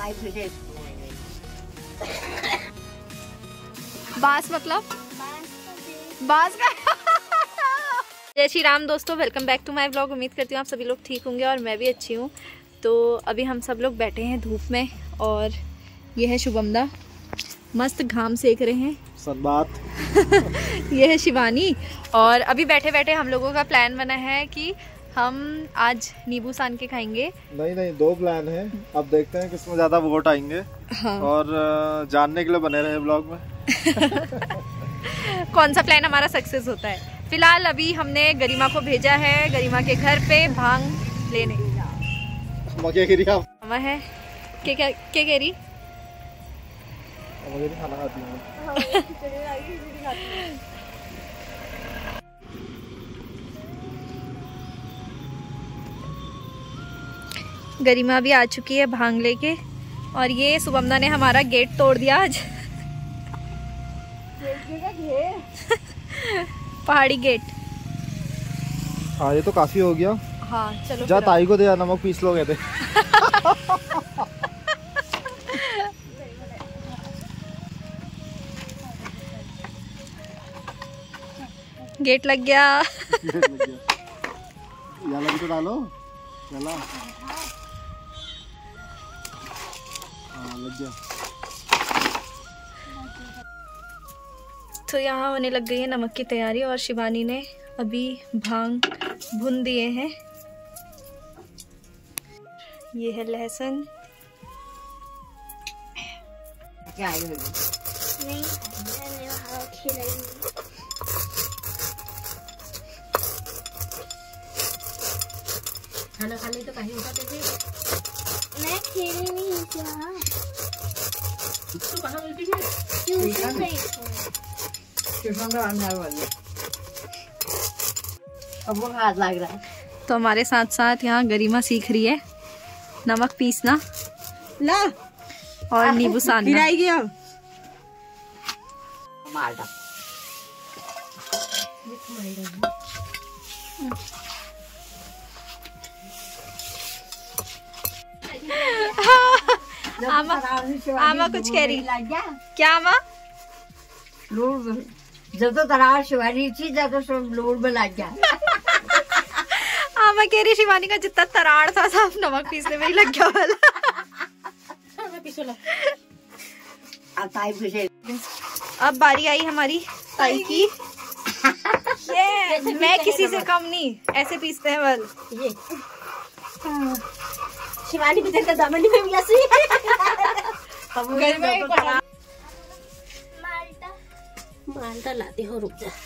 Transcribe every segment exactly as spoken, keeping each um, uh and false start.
बांस मतलब बांस का। जय श्री राम दोस्तों, welcome back to my vlog. उम्मीद करती हूँ आप सभी लोग ठीक होंगे और मैं भी अच्छी हूँ। तो अभी हम सब लोग बैठे हैं धूप में और ये है शुभमदा मस्त घाम सेक रहे हैं। सब बात ये है शिवानी। और अभी बैठे बैठे हम लोगों का प्लान बना है कि हम आज नींबू सान के खाएंगे। नहीं नहीं दो प्लान है, अब देखते हैं किसमें ज्यादा वोट आएंगे। हाँ। और जानने के लिए बने रहे ब्लॉग में कौन सा प्लान हमारा सक्सेस होता है। फिलहाल अभी हमने गरिमा को भेजा है गरिमा के घर पे भांग लेने। मामा है के क्या के कह रही खाना खाती हूँ। गरिमा भी आ चुकी है भांग लेके और ये शुभमदा ने हमारा गेट तोड़ दिया आज। पहाड़ी गेट। हाँ ये तो काफी हो गया। हाँ चलो जा ताई को दे नमक पीस लो कहते। गेट लग गया। गेट लग गया। याला भी तो डालो। याला। हाँ लग गया। तो यहाँ होने लग गई है नमक की तैयारी और शिवानी ने अभी भांग भून दिए हैं। ये है लहसुन। क्या है नहीं खाना खाने तो कहीं उठाते थे। मैं खेली नहीं क्या तू कहाँ गई थी? ट्यूशन गई ट्यूशन का आने वाली अब वो हाथ लग रहा है। तो हमारे साथ साथ यहाँ गरिमा सीख रही है नमक पीसना ला और नींबू सानना। माल्टा आमा आमा कुछ कह रही क्या आमा? लोड जब तो तरार शिवानी थी जब तो सब लोड में लग गया। आमा कह रही शिवानी का जितना तराड़ था सब नमक पीसने में ही लग गया वाला। अब बारी आई हमारी ताई की। ये मैं किसी से कम नहीं, ऐसे पीसते हैं बल। ये शिवानी भी देखा दामनी में भी ऐसे माल्टा माल्टा लाती हो। रुक जा।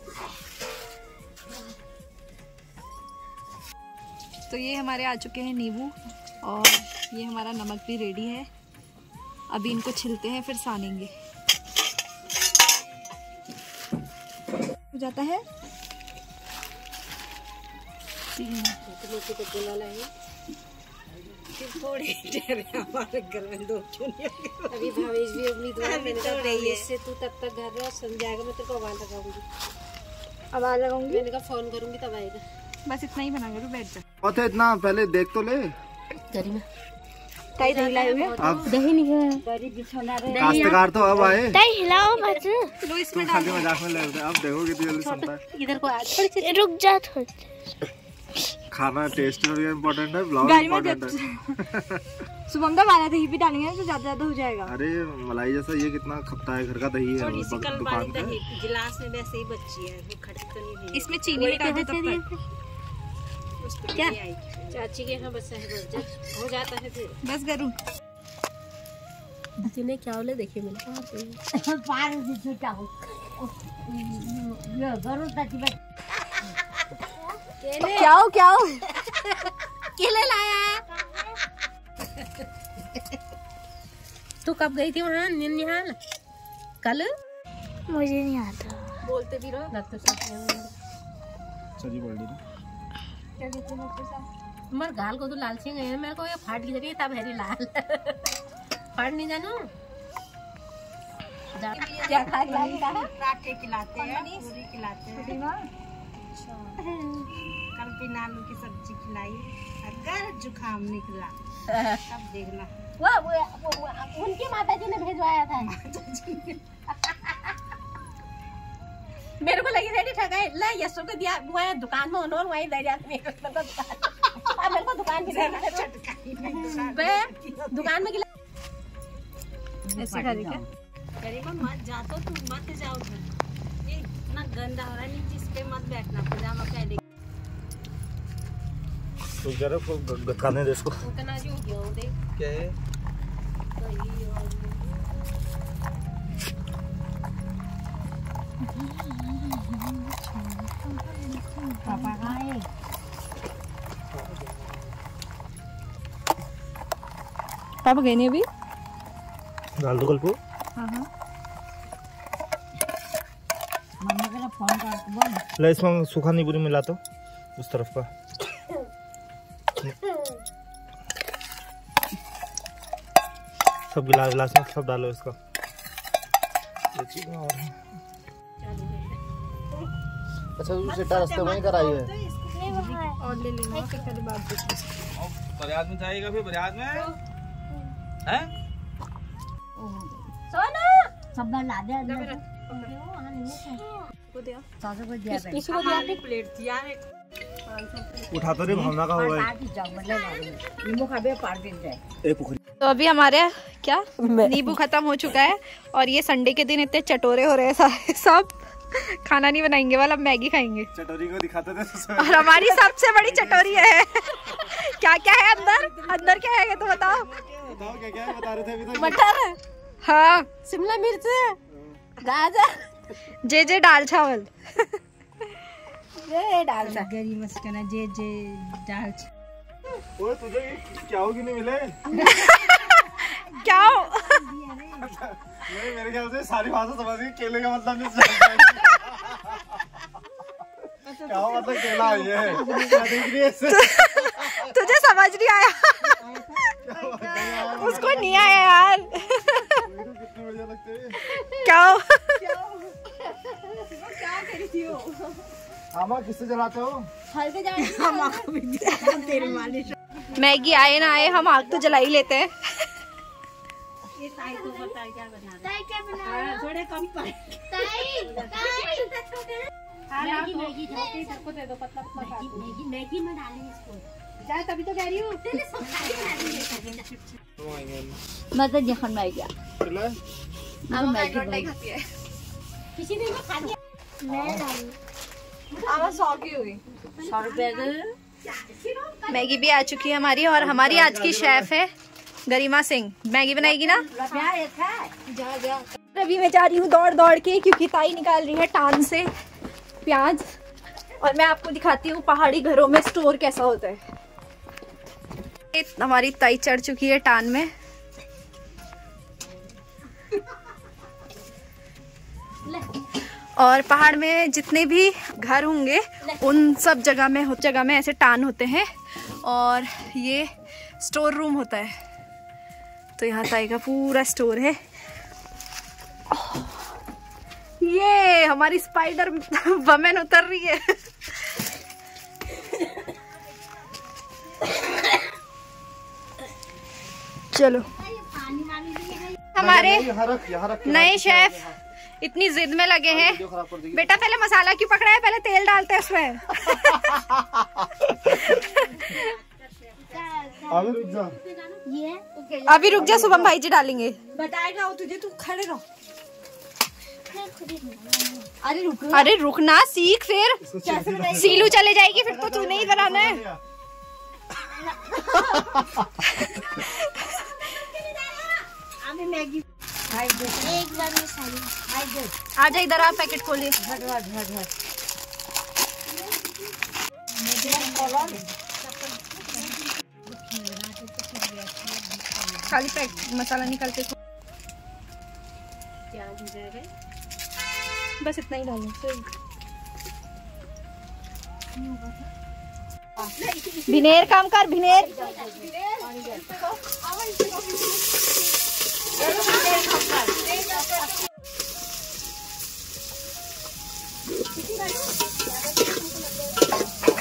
तो ये हमारे आ चुके हैं नींबू और ये हमारा नमक भी रेडी है। अभी इनको छिलते हैं फिर सानेंगे। हो जाता है थोड़े हमारे घर में दो अभी भावेश भी उम्मीदवार मैंने इससे तू तब तक घर रहा समझ जाएगा। मैं तेरे को आवाज लगाऊंगी आवाज लगाऊंगी मैंने कहा फोन करूंगी तब आएगा। बस इतना ही बना करो बैठ जा। बहुत है इतना पहले देख तो ले। गरिमा ताई दही लाए हुए अब दही नहीं है दही बिछोना रहे काश्तकार तो अब आए। दही हिलाओ मत लो इसमें तुम खाली मजाक में ले रहे थे। अब देखो कितनी जल्दी सुनता है। इधर को आ थोड़ी रुक जा थोड़ी। खाना टेस्ट इम्पोर्टेंट है, ब्लॉग इम्पोर्टेंट है। शुभमदा वाला दही भी डालेंगे तो ज्यादा ज्यादा हो जाएगा। अरे मलाई जैसा ये कितना खपता है, घर का दही है दुकान का। गिलास में वैसे ही बच्ची है वो खड़ी तो नहीं। इसमें चीनी भी डाल दो क्या चाची के यहाँ बस है हो जाता है फिर बस करूँ। तूने क्या बोले देखिए मैंने पार छुटा हो ये जरूर ताकि क्या हो क्या हो केले लाया। तू कब गई थी वहाँ निहाल? कल मुझे नहीं आता। बोलते भी रहो डॉक्टर साहब सही बोल रही क्या कहते हैं डॉक्टर साहब? मर गाल को तो लालची गए मेरे को ये फाट की जगह तब है लाल फाट नहीं जानो क्या खा खिलाता है? पराठे खिलाते हैं, पूरी खिलाते हैं। कल पिनालू की सब्जी खिलाई, अगर जुकाम निकला तब देखना। वो, वो, वो, वो उनकी माता जी ने भेजवाया था। मेरे को लगी रेडी ठगाई ले यशो को दिया वो दुकान में उन्होंने वहीं ले जाते मेरे को दुकान अब मेरे को दुकान की दुकान में ऐसे करें क्या? गरीबा मत जा तो तुम मत जाओ ये इतना गंदा हो रहा है नीचे इस पे मत बैठना पजामा पहले तो जरा को गटकाने दे इसको उतना जो गया हो देख क्या है पापा आए पापा गए नहीं अभी डाल दो कल्पू हाँ हाँ मम्मा का फोन कर बोल ले इसमें सूखा नींबू मिला तो उस तरफ का सब गिलास गिलास में सब डालो इसका और अच्छा दूसरे रास्ते वहीं कर आई है और ले लेना फिर कभी बात बरियात में जाएगा फिर बरियात में हैं सोना सब ला दे को दिया सासू को दिया किसी को दिया प्लेट दिया है उठा तो रे भावना का हुआ है नींबू खाबे पार दिन जाए ए पुखरी तो अभी हमारे क्या नींबू खत्म हो चुका है और ये संडे के दिन इतने चटोरे हो रहे हैं सारे सब खाना नहीं बनाएंगे वाला मैगी खाएंगे चटोरी को दिखाते थे और हमारी सबसे बड़ी चटोरी है क्या क्या है अंदर अंदर क्या है तो बताओ बताओ क्या क्या बता रहे थे अभी तक मटर हाँ शिमला मिर्च गाजर जे जे दाल चावल ये डाल सा गरी मस्कना जे जे डाल ओए तुझे क्या हो कि नहीं मिले क्या हो नहीं मेरे ख्याल से सारी भाषा समझ गई केले का मतलब नहीं क्या मतलब केला है ये क्या देख रही है इससे तुझे समझ नहीं आया उसको नहीं आया यार कितने बढ़िया लगते हैं क्या हो क्या करी थी वो आमा किससे जलाते हो हल्के जाने हम आंखों में तेल मालिश मैगी आए ना आए हम आग तो जला ही लेते हैं ये ताई तो बता क्या बना ताई क्या बना थोड़े कम पर ताई ताई मैगी मैगी इसको दे दो पतला पतला मैगी मैगी में डालेंगे इसको जा तभी तो कह रही हूं मैं तो जखन में गया चला अब मैगी नहीं खाती है किसी ने मैं खा लिया मैं डाली आवाज सौ की हुई सौ रुपए का मैगी भी आ चुकी है हमारी और हमारी आज की शेफ है गरिमा सिंह मैगी बनाएगी ना जा जा अभी मैं जा रही हूँ दौड़ दौड़ के क्योंकि ताई निकाल रही है टान से प्याज और मैं आपको दिखाती हूँ पहाड़ी घरों में स्टोर कैसा होता है। हमारी ताई चढ़ चुकी है टान में और पहाड़ में जितने भी घर होंगे उन सब जगह में जगह में ऐसे टान होते हैं और ये स्टोर रूम होता है। तो यहाँ ताई का पूरा स्टोर है। ये हमारी स्पाइडर वमेन उतर रही है। चलो हमारे यहाँ रख, यहाँ रख, नए शेफ इतनी जिद में लगे हैं। बेटा पहले मसाला क्यों पकड़ा है, पहले तेल डालते हैं उसमें। अभी रुक जा। ये अभी रुक जा, शुभम भाई जी डालेंगे। बताएगा वो तुझे, तू खड़े रहो। अरे रुक अरे रुकना सीख, फिर सीलू चले जाएगी फिर तो तू नहीं बनाना है। मैगी एक बार में सारी आजा इधर, आप पैकेट खोलिए। खाली पैक मसाला निकाल के प्याज हो जाएगा, बस इतना ही डालो। भिनेर काम कर, भिनेर।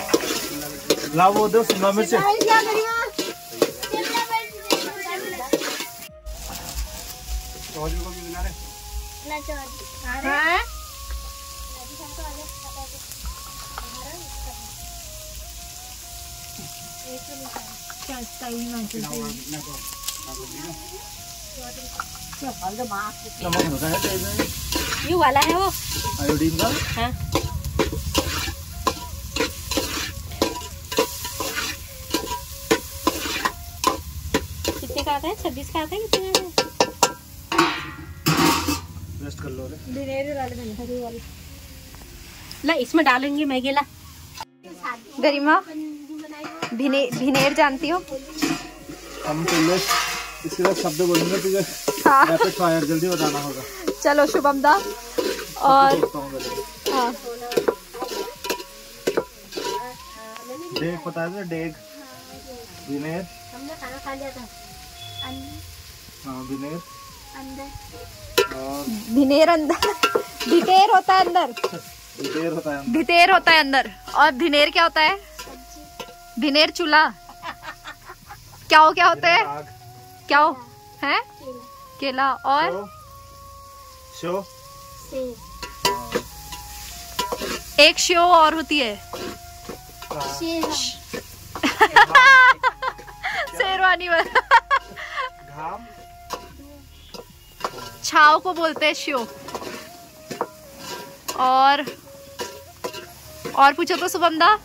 ला वो दो शिमला मिर्च। चौधरी को भी मिला रहे ना चौधरी हाँ? नमक होता है ये वाला है वो आयोडीन का। हाँ कितने का आता है? छब्बीस का आता है कितने का? रेस्ट कर लो रे। ला इसमें डालेंगे मैगी ला। गरिमा भिने भिनेर जानती हो? हम पहले इसके बाद शब्द बोलेंगे तुझे हाँ। रैपिड फायर जल्दी बताना होगा। चलो शुभम दा। और हाँ डेग पता है डेग विनेर। हमने खाना खा लिया था। हाँ विनेर अंदर और भिनेर अंदर भिटेर होता है अंदर विनेर होता है। भिटेर होता है अंदर। और भिनेर क्या होता है? भिनेर चूल्हा। क्या हो क्या होता है? आग। क्या हो है? केला। और शो सेब एक शो और होती है शेरवानी में घाम छाव को बोलते हैं शो। और और पूछो तो शुभम दा।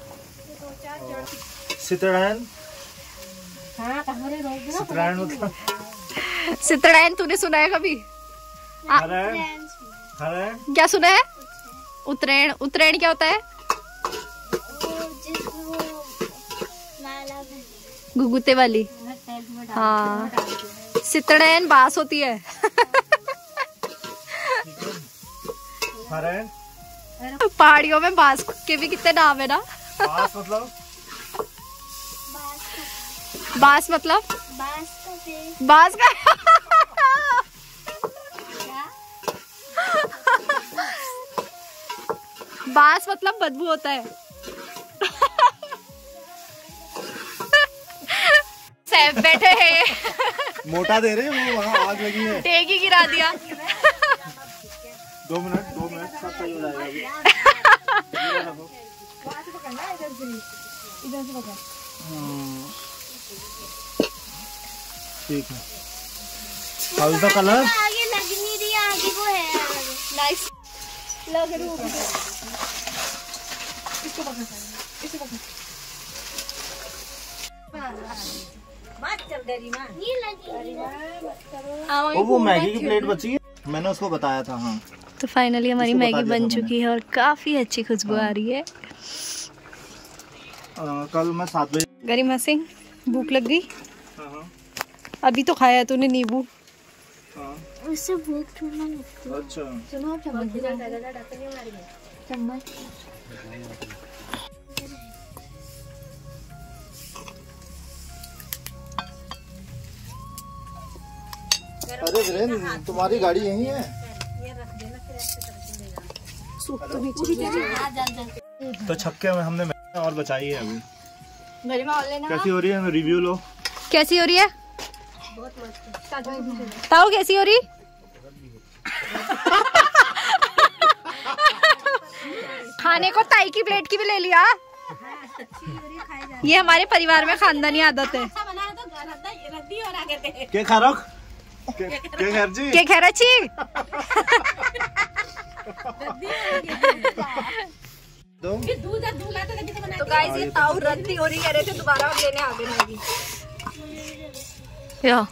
सितरैन। हाँ कहाँ रोक दो सितरैन होता है। सितरैन तूने सुना है कभी? हरैन हरैन क्या सुना है? उत्तरायण। उत्तरायण क्या होता है? गुगुते वाली। हाँ सितरैन बास होती है। हरैन पहाड़ियों में बांस के भी कितने नाम है ना। बास मतलब बांस मतलब बांस का पेड़ बांस का बांस मतलब बदबू होता है। सैफ बैठे हैं। मोटा दे रहे हैं वो वहाँ आग लगी है। टेक ही गिरा दिया। दो मिनट दो मिनट सब सही हो जाएगा अभी। हम्म, ठीक है। How is the colour? आगे लग नहीं रही आगे को है नाइस लग रही है। नहीं लगी ओ वो मैगी की प्लेट बची है, मैंने उसको बताया था। हाँ तो फाइनली हमारी इसको बता मैगी दिया बन था चुकी है और काफी अच्छी खुशबू आ रही है। आ, कल मैं सात बजे। गरिमा सिंह भूख लग गई? हाँ हाँ अभी तो खाया तूने नींबू। हाँ। उससे भूख थोड़ा लगती है। अच्छा सुनो चम्मच चम्मच अरे वीरेन तुम्हारी गाड़ी यही है? तो छक्के में हमने मैगी और बचाई है अभी। गरिमा और लेना। कैसी हो रही है? रिव्यू लो। कैसी हो रही है? ताऊ कैसी हो रही? खाने को ताई की प्लेट की भी ले लिया। ये हमारे परिवार में खानदानी आदत है। के खा रख के के खैर जी क्या कह रहा छी? दो तो गाइस ये ताऊ रद्दी हो रही कह रहे थे, दोबारा हम लेने आ गए मैगी। या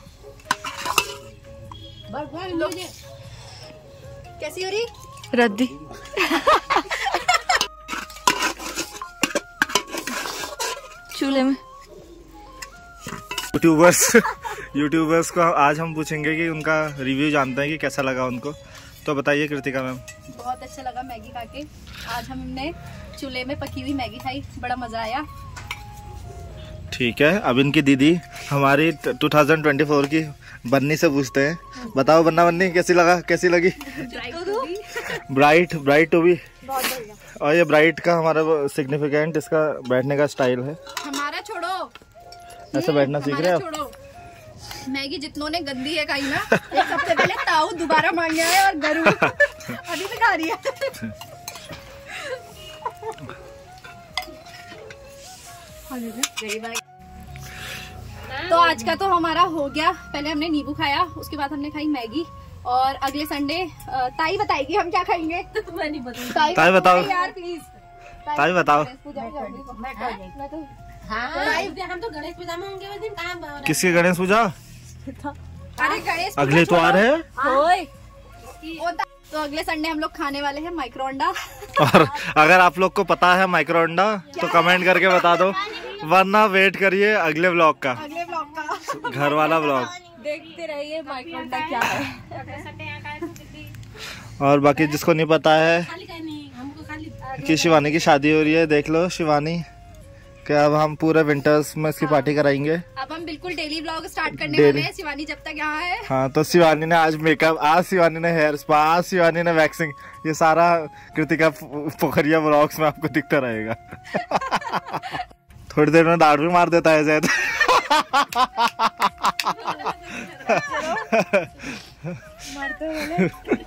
कैसी हो रही? रद्दी। चूल्हे में यूट्यूबर्स यूट्यूबर्स को आज हम पूछेंगे कि उनका रिव्यू जानते हैं कि कैसा लगा उनको। तो बताइए कृतिका मैम। बहुत अच्छा लगा मैगी खा के। आज हमने चूल्हे में पकी हुई मैगी खाई, बड़ा मजा आया। ठीक है, अब इनकी दीदी हमारी दो हज़ार चौबीस की बन्नी से पूछते हैं। बताओ बन्ना बन्नी कैसी लगा कैसी लगी? ब्राइट ब्राइट टू भी। और ये ब्राइट का हमारा सिग्निफिकेंट इसका बैठने का स्टाइल है। हमारा छोड़ो, ऐसे बैठना सीख रहे हैं आप? छोड़ो। मैगी जितनों ने गंदी है खाई ना, एक सबसे पहले ताऊ दोबारा मांगने आए और गरू अभी भी खा रही है। तो आज का तो हमारा हो गया। पहले हमने नींबू खाया, उसके बाद हमने खाई मैगी, और अगले संडे ताई बताएगी हम क्या खाएंगे। मैं नहीं बताऊंगी। ताई बताओ यार प्लीज, ताई बताओ। हम तो गणेश पूजा में होंगे उस दिन। कहाँ किसकी गणेश पूजा? अरे गणेश अगले इतवार है। तो अगले संडे हम लोग खाने वाले हैं माइक्रो अंडा। और अगर आप लोग को पता है माइक्रो अंडा तो कमेंट करके बता दो, वरना वेट करिए अगले ब्लॉग का, अगले ब्लॉग का घर वाला ब्लॉग। देखते रहिए माइक्रो अंडा क्या है। और बाकी जिसको नहीं पता है कि शिवानी की शादी हो रही है, देख लो शिवानी कि अब हम पूरे विंटर्स में इसकी पार्टी कराएंगे। अब हम बिल्कुल डेली व्लॉग स्टार्ट करने Daily. वाले हैं शिवानी जब तक यहाँ है। हाँ, तो शिवानी ने आज मेकअप, आज शिवानी ने हेयर स्पा, आज शिवानी ने वैक्सिंग, ये सारा कृतिका पोखरिया व्लॉग्स में आपको दिखता रहेगा। थोड़ी देर में दाढ़ भी मार देता है जैद। मारते